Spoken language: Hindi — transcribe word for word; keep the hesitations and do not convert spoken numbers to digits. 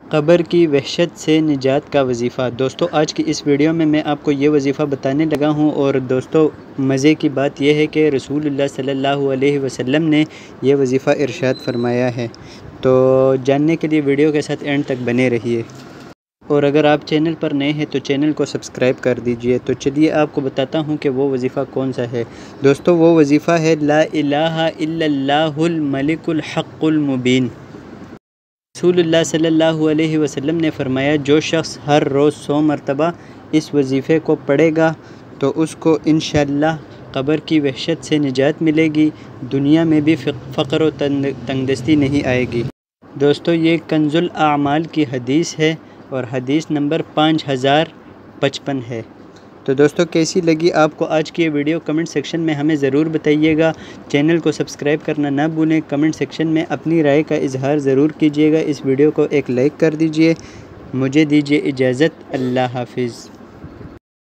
क़ब्र की वहशत से निजात का वजीफ़ा। दोस्तों आज की इस वीडियो में मैं आपको ये वजीफ़ा बताने लगा हूँ और दोस्तों मज़े की बात यह है कि रसूलुल्लाह सल्लल्लाहु अलैहि वसल्लम ने यह वजीफ़ा इरशाद फरमाया है। तो जानने के लिए वीडियो के साथ एंड तक बने रहिए और अगर आप चैनल पर नए हैं तो चैनल को सब्सक्राइब कर दीजिए। तो चलिए आपको बताता हूँ कि वो वजीफ़ा कौन सा है। दोस्तों वो वजीफ़ा है ला इलाहा इल्लल्लाहुल मलिकुल हक़्क़ुल मुबीन। रसूलुल्लाह सल्लल्लाहु अलैहि वसल्लम ने फरमाया, जो शख्स हर रोज़ सौ मरतबा इस वजीफ़े को पढ़ेगा तो उसको इंशाअल्लाह क़ब्र की वहशत से निजात मिलेगी, दुनिया में भी फ़क़्र और तंगदस्ती नहीं आएगी। दोस्तों ये कंजुल आमाल की हदीस है और हदीस नंबर पाँच हज़ार पचपन है। तो दोस्तों कैसी लगी आपको आज की ये वीडियो कमेंट सेक्शन में हमें ज़रूर बताइएगा। चैनल को सब्सक्राइब करना ना भूलें। कमेंट सेक्शन में अपनी राय का इजहार ज़रूर कीजिएगा। इस वीडियो को एक लाइक कर दीजिए। मुझे दीजिए इजाज़त। अल्लाह हाफिज़।